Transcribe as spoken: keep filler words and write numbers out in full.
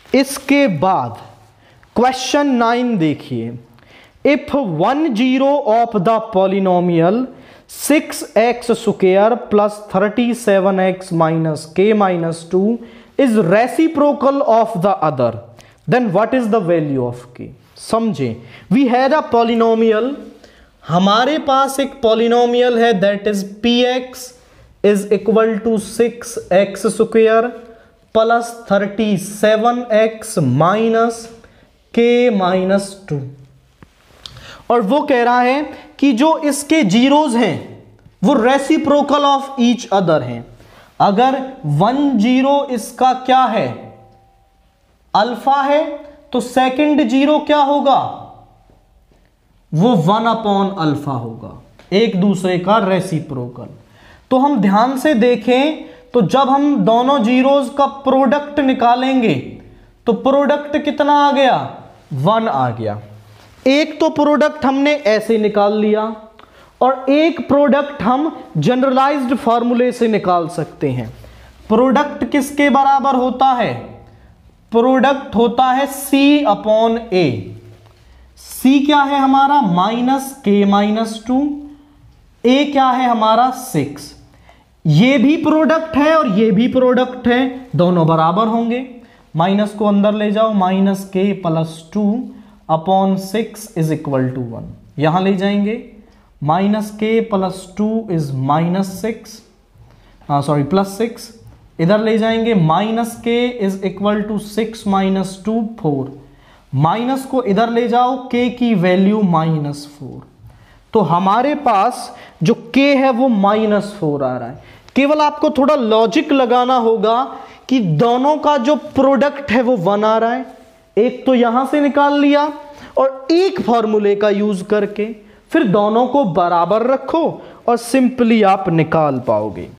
इसके बाद question nine देखिए, if one zero of the polynomial six x square plus thirty seven x minus k minus two is reciprocal of the other, then what is the value of k. समझे, we had a polynomial, हमारे पास एक polynomial है that is P x is equal to six x square plus thirty seven x minus k minus two, और वो कह रहा है कि जो इसके जीरोज हैं वो रेसिप्रोकल ऑफ ईच अदर हैं। अगर वन जीरो इसका क्या है, अल्फा है, तो सेकंड जीरो क्या होगा, वो वन अपॉन अल्फा होगा, एक दूसरे का रेसिप्रोकल। तो हम ध्यान से देखें तो जब हम दोनों जीरोज का प्रोडक्ट निकालेंगे तो प्रोडक्ट कितना आ गया, वन आ गया। एक तो प्रोडक्ट हमने ऐसे निकाल लिया और एक प्रोडक्ट हम जनरलाइज्ड फार्मूले से निकाल सकते हैं। प्रोडक्ट किसके बराबर होता है, प्रोडक्ट होता है सी अपॉन ए। सी क्या है हमारा, माइनस के माइनस टू, ए क्या है हमारा सिक्स। ये भी प्रोडक्ट है और ये भी प्रोडक्ट है, दोनों बराबर होंगे। माइनस को अंदर ले जाओ, minus k plus two upon six is equal to one, यहां ले जाएंगे minus k plus two is minus six, हाँ सॉरी प्लस सिक्स, इधर ले जाएंगे minus k is equal to six minus two four, minus को इधर ले जाओ, के की वैल्यू माइनस फोर। तो हमारे पास जो के है वो माइनस फोर आ रहा है। केवल आपको थोड़ा लॉजिक लगाना होगा कि दोनों का जो प्रोडक्ट है वो वन आ रहा है, एक तो यहां से निकाल लिया और एक फॉर्मूले का यूज करके फिर दोनों को बराबर रखो और सिंपली आप निकाल पाओगे।